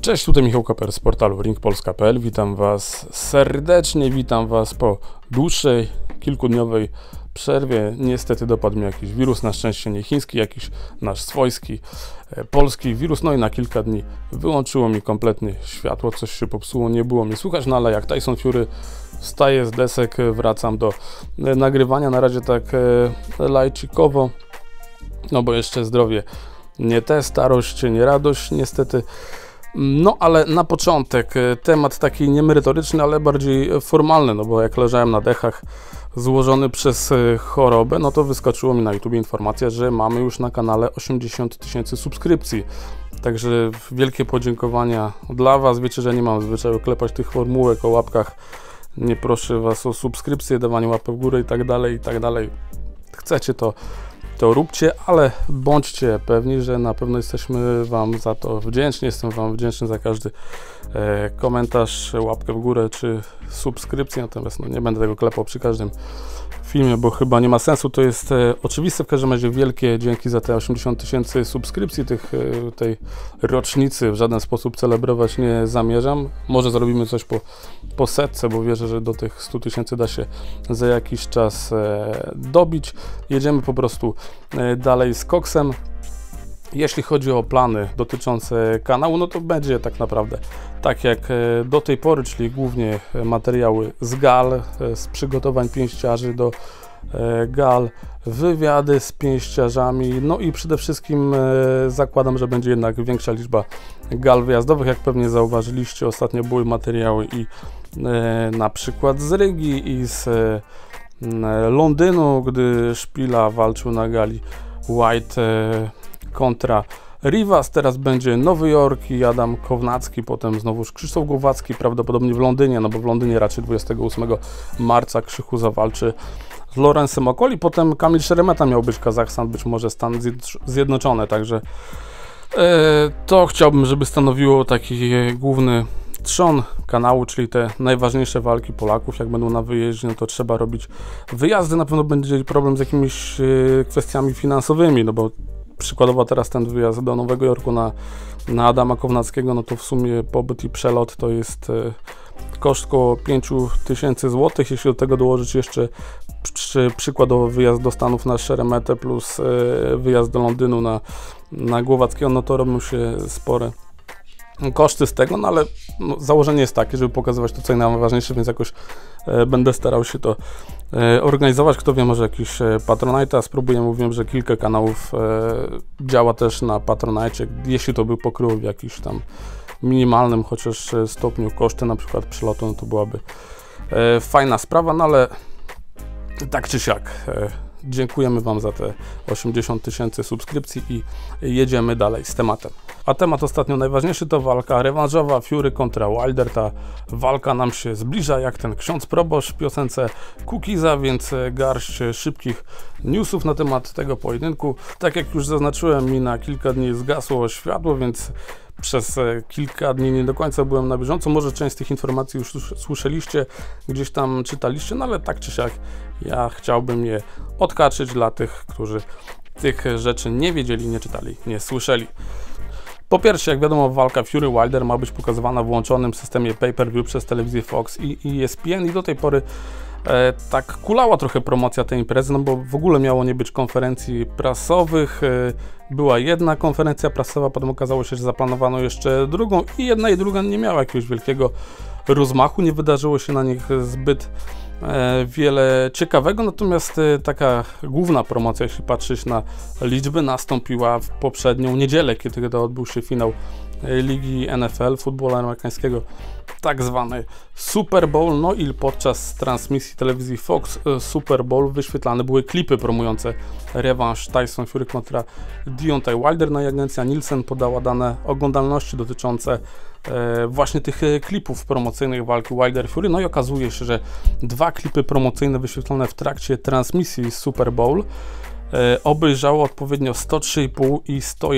Cześć, tutaj Michał Koper z portalu ringpolska.pl. Witam Was serdecznie, witam Was po dłuższej, kilkudniowej przerwie. Niestety dopadł mnie jakiś wirus, na szczęście nie chiński, jakiś nasz swojski, polski wirus. No i na kilka dni wyłączyło mi kompletnie światło, coś się popsuło, nie było mnie słychać, no ale jak Tyson Fury wstaję z desek, wracam do nagrywania. Na razie tak lajcikowo, no bo jeszcze zdrowie nie te, starość nie radość niestety. No ale na początek temat taki niemerytoryczny, ale bardziej formalny, no bo jak leżałem na dechach złożony przez chorobę, no to wyskoczyło mi na YouTube informacja, że mamy już na kanale 80 000 subskrypcji. Także wielkie podziękowania dla Was. Wiecie, że nie mam zwyczaju klepać tych formułek o łapkach. Nie proszę Was o subskrypcję, dawanie łapek w górę i tak dalej, i tak dalej. Chcecie to róbcie, ale bądźcie pewni, że na pewno jesteśmy Wam za to wdzięczni. Jestem Wam wdzięczny za każdy komentarz, łapkę w górę czy subskrypcję, natomiast no, nie będę tego klepał przy każdym filmie, bo chyba nie ma sensu. To jest oczywiste. W każdym razie wielkie dzięki za te 80 000 subskrypcji. Tej rocznicy w żaden sposób celebrować nie zamierzam. Może zrobimy coś po setce, bo wierzę, że do tych 100 000 da się za jakiś czas dobić. Jedziemy po prostu dalej z koksem. Jeśli chodzi o plany dotyczące kanału, no to będzie tak naprawdę tak jak do tej pory, czyli głównie materiały z gal, z przygotowań pięściarzy do gal, wywiady z pięściarzami, no i przede wszystkim zakładam, że będzie jednak większa liczba gal wyjazdowych. Jak pewnie zauważyliście, ostatnio były materiały i na przykład z Rygi i z Londynu, gdy Szpila walczył na gali White kontra Rivas. Teraz będzie Nowy Jork i Adam Kownacki, potem znowuż Krzysztof Głowacki, prawdopodobnie w Londynie, no bo w Londynie raczej 28 marca Krzychu zawalczy z Lawrence'em Okoli, potem Kamil Szeremeta miał być Kazachstan, być może Stany Zjednoczone, także to chciałbym, żeby stanowiło taki główny trzon kanału, czyli te najważniejsze walki Polaków. Jak będą na wyjeździe, no to trzeba robić wyjazdy. Na pewno będzie problem z jakimiś kwestiami finansowymi, no bo przykładowo teraz ten wyjazd do Nowego Jorku na Adama Kownackiego, no to w sumie pobyt i przelot to jest koszt około 5000 zł. Jeśli do tego dołożyć jeszcze przykładowo wyjazd do Stanów na Szeremetę plus wyjazd do Londynu na Głowackiego, no to robią się spore koszty z tego, no ale no, założenie jest takie, żeby pokazywać to, co najważniejsze, więc jakoś będę starał się to organizować. Kto wie, może jakiś Patronite, a spróbuję. Mówiłem, że kilka kanałów działa też na Patronite, jeśli to by pokryło w jakimś tam minimalnym chociaż stopniu koszty, na przykład przylotu, no to byłaby fajna sprawa, no ale tak czy siak dziękujemy Wam za te 80 000 subskrypcji i jedziemy dalej z tematem. A temat ostatnio najważniejszy to walka rewanżowa Fury kontra Wilder. Ta walka nam się zbliża jak ten ksiądz proboszcz w piosence Cookiesa, więc garść szybkich newsów na temat tego pojedynku. Tak jak już zaznaczyłem, mi na kilka dni zgasło światło, więc przez kilka dni nie do końca byłem na bieżąco. Może część z tych informacji już słyszeliście, gdzieś tam czytaliście, no ale tak czy siak ja chciałbym je odkaczyć dla tych, którzy tych rzeczy nie wiedzieli, nie czytali, nie słyszeli. Po pierwsze, jak wiadomo, walka Fury-Wilder ma być pokazywana w włączonym systemie pay-per-view przez telewizję Fox i ESPN i do tej pory tak kulała trochę promocja tej imprezy, no bo w ogóle miało nie być konferencji prasowych. Była jedna konferencja prasowa, potem okazało się, że zaplanowano jeszcze drugą i jedna i druga nie miała jakiegoś wielkiego rozmachu, nie wydarzyło się na nich zbyt wiele ciekawego, natomiast taka główna promocja, jeśli patrzeć na liczby, nastąpiła w poprzednią niedzielę, kiedy to odbył się finał Ligi NFL, futbolu amerykańskiego, tak zwany Super Bowl. No i podczas transmisji telewizji Fox Super Bowl wyświetlane były klipy promujące rewanż Tyson Fury kontra Deontay Wilder. No i agencja Nielsen podała dane oglądalności dotyczące właśnie tych klipów promocyjnych walki Wilder-Fury. No i okazuje się, że dwa klipy promocyjne wyświetlone w trakcie transmisji Super Bowl obejrzało odpowiednio 103,5 i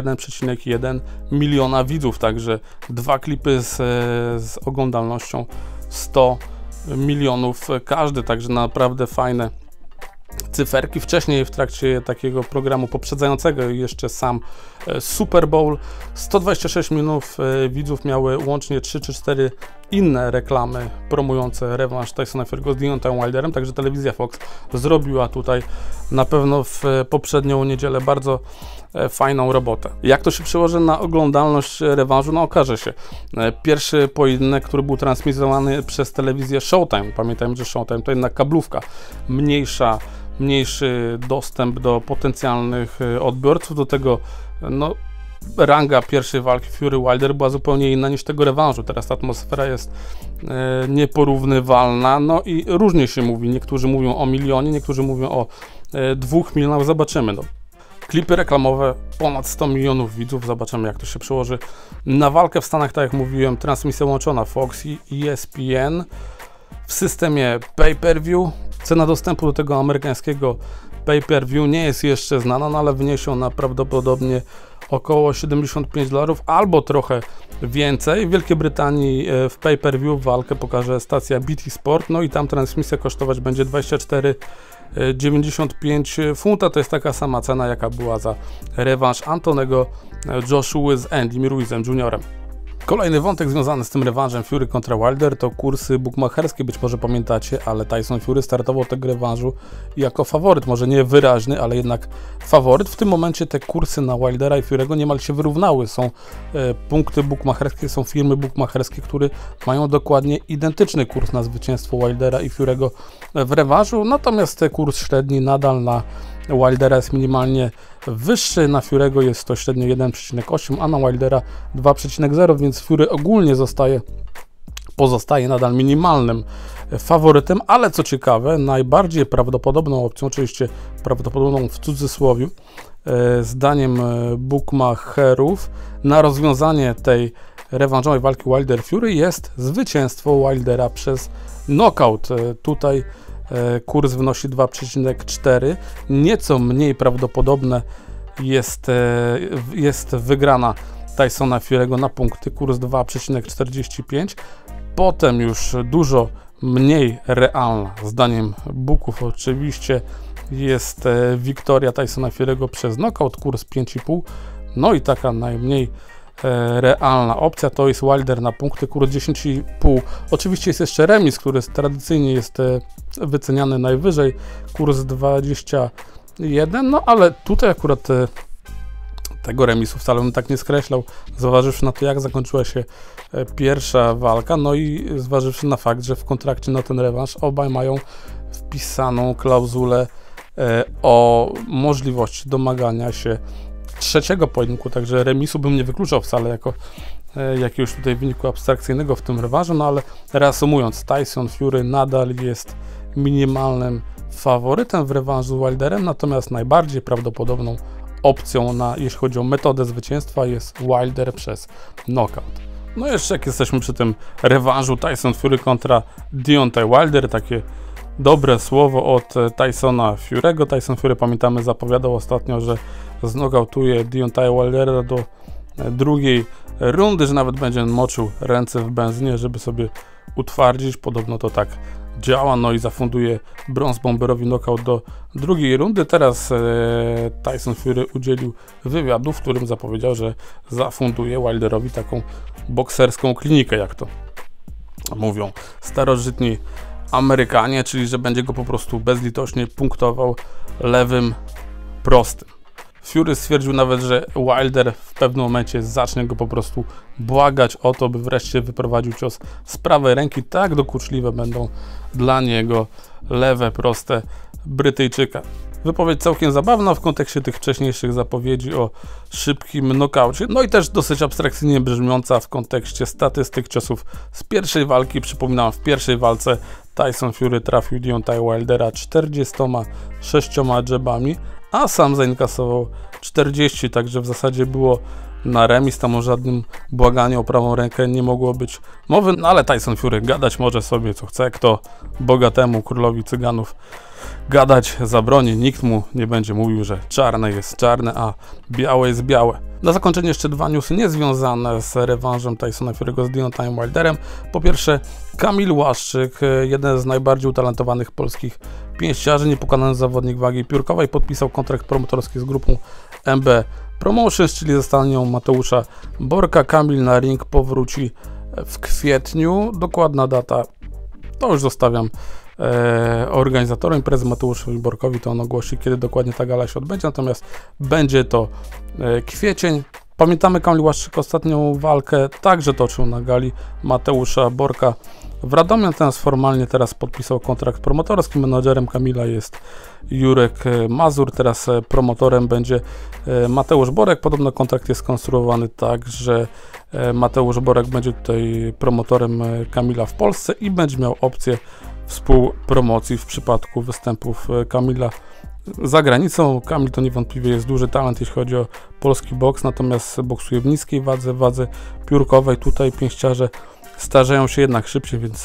101,1 miliona widzów, także dwa klipy z oglądalnością 100 milionów każdy, także naprawdę fajne cyferki. Wcześniej w trakcie takiego programu poprzedzającego jeszcze sam Super Bowl 126 milionów widzów miały łącznie 3 czy 4 inne reklamy promujące rewanż Tysona Fury'ego z Deontayem Wilderem, także telewizja Fox zrobiła tutaj na pewno w poprzednią niedzielę bardzo fajną robotę. Jak to się przełoży na oglądalność rewanżu? No okaże się. Pierwszy pojedynek, który był transmitowany przez telewizję Showtime, pamiętajmy, że Showtime to jednak kablówka, mniejszy dostęp do potencjalnych odbiorców, do tego no, ranga pierwszej walki Fury-Wilder była zupełnie inna niż tego rewanżu. Teraz ta atmosfera jest nieporównywalna, no i różnie się mówi. Niektórzy mówią o milionie, niektórzy mówią o 2 milionach. Zobaczymy. No. Klipy reklamowe, ponad 100 milionów widzów. Zobaczymy, jak to się przełoży na walkę w Stanach. Tak jak mówiłem, transmisja łączona Fox i ESPN w systemie pay-per-view. Cena dostępu do tego amerykańskiego pay-per-view nie jest jeszcze znana, no ale wyniesie ona prawdopodobnie około $75 albo trochę więcej. W Wielkiej Brytanii w pay-per-view walkę pokaże stacja BT Sport, no i tam transmisja kosztować będzie 24,95 funta. To jest taka sama cena, jaka była za rewanż Antonego Joshua z Andym Ruizem Jr. Kolejny wątek związany z tym rewanżem Fury kontra Wilder to kursy bukmacherskie. Być może pamiętacie, ale Tyson Fury startował tego rewanżu jako faworyt. Może nie wyraźny, ale jednak faworyt. W tym momencie te kursy na Wildera i Fury'ego niemal się wyrównały. Są punkty bukmacherskie, są firmy bukmacherskie, które mają dokładnie identyczny kurs na zwycięstwo Wildera i Fury'ego w rewanżu. Natomiast kurs średni nadal na Wildera jest minimalnie wyższy, na Fury'ego jest to średnio 1,8, a na Wildera 2,0, więc Fury ogólnie pozostaje nadal minimalnym faworytem, ale co ciekawe, najbardziej prawdopodobną opcją, oczywiście prawdopodobną w cudzysłowie, zdaniem bookmacherów na rozwiązanie tej rewanżowej walki Wilder-Fury jest zwycięstwo Wildera przez knockout. Tutaj kurs wynosi 2,4. Nieco mniej prawdopodobne jest wygrana Tysona Fury'ego na punkty, kurs 2,45. Potem już dużo mniej realna, zdaniem booków oczywiście, jest wiktoria Tysona Fury'ego przez knockout, kurs 5,5. No i taka najmniej realna opcja to jest Wilder na punkty, kurs 10,5. Oczywiście jest jeszcze remis, który tradycyjnie jest wyceniany najwyżej, kurs 21, no ale tutaj akurat tego remisu wcale bym tak nie skreślał, zważywszy na to, jak zakończyła się pierwsza walka, no i zważywszy na fakt, że w kontrakcie na ten rewanż obaj mają wpisaną klauzulę o możliwości domagania się trzeciego pojedynku, także remisu bym nie wykluczał wcale jako jakiegoś tutaj wyniku abstrakcyjnego w tym rewanżu, no ale reasumując, Tyson Fury nadal jest minimalnym faworytem w rewanżu z Wilderem, natomiast najbardziej prawdopodobną opcją, jeśli chodzi o metodę zwycięstwa, jest Wilder przez knockout. No jeszcze jak jesteśmy przy tym rewanżu Tyson Fury kontra Deontay Wilder, takie dobre słowo od Tysona Fury'ego. Tyson Fury, pamiętamy, zapowiadał ostatnio, że znokautuje Deontaya Wildera do drugiej rundy, że nawet będzie moczył ręce w benzynie, żeby sobie utwardzić. Podobno to tak działa, no i zafunduje Bronze Bomberowi knockout do drugiej rundy. Teraz Tyson Fury udzielił wywiadu, w którym zapowiedział, że zafunduje Wilderowi taką bokserską klinikę, jak to mówią starożytni Amerykanie, czyli że będzie go po prostu bezlitośnie punktował lewym prostym. Fury stwierdził nawet, że Wilder w pewnym momencie zacznie go po prostu błagać o to, by wreszcie wyprowadził cios z prawej ręki. Tak dokuczliwe będą dla niego lewe proste Brytyjczyka. Wypowiedź całkiem zabawna w kontekście tych wcześniejszych zapowiedzi o szybkim nokaucie, no i też dosyć abstrakcyjnie brzmiąca w kontekście statystyk ciosów z pierwszej walki. Przypominam, w pierwszej walce Tyson Fury trafił Deontaya Wildera 46 dżebami, a sam zainkasował 40, także w zasadzie było na remis, tam o żadnym błaganiu o prawą rękę nie mogło być mowy, no ale Tyson Fury gadać może sobie co chce, kto bogatemu królowi cyganów gadać zabroni, nikt mu nie będzie mówił, że czarne jest czarne, a białe jest białe. Na zakończenie jeszcze dwa newsy niezwiązane z rewanżem Tysona Fury'ego z Deontayem Wilderem. Po pierwsze, Kamil Łaszczyk, jeden z najbardziej utalentowanych polskich pięściarzy, niepokonany zawodnik wagi piórkowej, podpisał kontrakt promotorski z grupą MB Promotions, czyli ze stalnią Mateusza Borka. Kamil na ring powróci w kwietniu. Dokładna data to już zostawiam organizatorom imprezy Mateuszowi Borkowi, to on ogłosi, kiedy dokładnie ta gala się odbędzie, natomiast będzie to kwiecień. Pamiętamy, Kamil Łaszczyk ostatnią walkę także toczył na gali Mateusza Borka w Radomiu, natomiast formalnie teraz podpisał kontrakt promotorski. Menadżerem Kamila jest Jurek Mazur, teraz promotorem będzie Mateusz Borek. Podobno kontrakt jest skonstruowany tak, że Mateusz Borek będzie tutaj promotorem Kamila w Polsce i będzie miał opcję współpromocji w przypadku występów Kamila za granicą. Kamil to niewątpliwie jest duży talent, jeśli chodzi o polski boks, natomiast boksuje w niskiej wadze piórkowej. Tutaj pięściarze starzeją się jednak szybciej, więc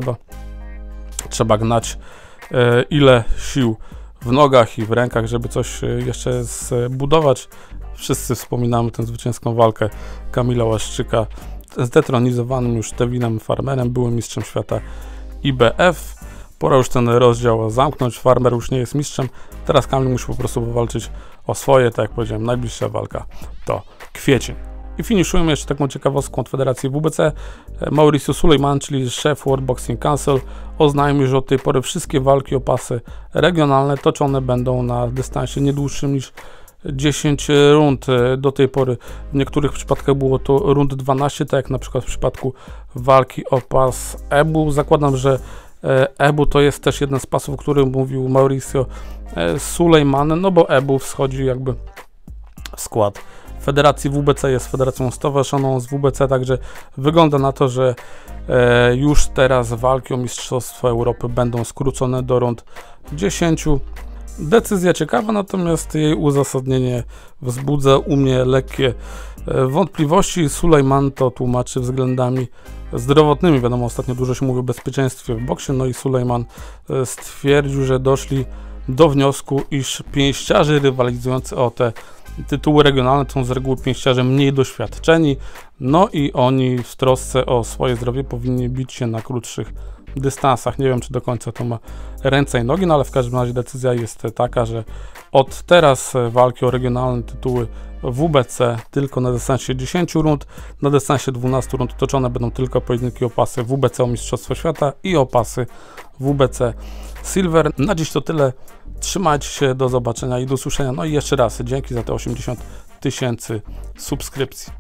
trzeba gnać ile sił w nogach i w rękach, żeby coś jeszcze zbudować. Wszyscy wspominamy tę zwycięską walkę Kamila Łaszczyka z detronizowanym już Devinem Farmerem, byłym mistrzem świata IBF. Pora już ten rozdział zamknąć. Farmer już nie jest mistrzem. Teraz Kamil musi po prostu powalczyć o swoje. Tak jak powiedziałem, najbliższa walka to kwiecień. I finiszujemy jeszcze taką ciekawostką od Federacji WBC. Mauricio Sulejman, czyli szef World Boxing Council, oznajmił, że od tej pory wszystkie walki o pasy regionalne toczone będą na dystansie nie dłuższym niż 10 rund. Do tej pory w niektórych przypadkach było to rund 12, tak jak na przykład w przypadku walki o pas EBU. Zakładam, że EBU to jest też jeden z pasów, o którym mówił Mauricio Sulejman, no bo EBU wschodzi jakby w skład Federacji WBC, jest federacją stowarzyszoną z WBC, także wygląda na to, że już teraz walki o Mistrzostwo Europy będą skrócone do rund 10. Decyzja ciekawa, natomiast jej uzasadnienie wzbudza u mnie lekkie wątpliwości. Sulejman to tłumaczy względami zdrowotnymi. Wiadomo, ostatnio dużo się mówi o bezpieczeństwie w boksie, no i Sulejman stwierdził, że doszli do wniosku, iż pięściarze rywalizujący o te tytuły regionalne to są z reguły pięściarze mniej doświadczeni, no i oni w trosce o swoje zdrowie powinni bić się na krótszych dystansach. Nie wiem, czy do końca to ma ręce i nogi, no ale w każdym razie decyzja jest taka, że od teraz walki o regionalne tytuły WBC tylko na dystansie 10 rund, na dystansie 12 rund toczone będą tylko pojedynki o pasy WBC o Mistrzostwo Świata i o pasy WBC Silver. Na dziś to tyle. Trzymajcie się, do zobaczenia i do usłyszenia. No i jeszcze raz dzięki za te 80 000 subskrypcji.